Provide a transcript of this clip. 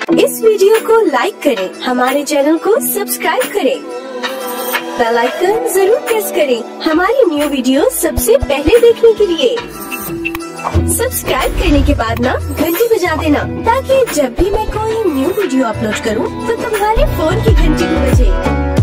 इस वीडियो को लाइक करें, हमारे चैनल को सब्सक्राइब करें, बेल आइकन जरूर प्रेस करें हमारी न्यू वीडियो सबसे पहले देखने के लिए। सब्सक्राइब करने के बाद ना घंटी बजा देना, ताकि जब भी मैं कोई न्यू वीडियो अपलोड करूं तो तुम्हारे फोन की घंटी भी बजे।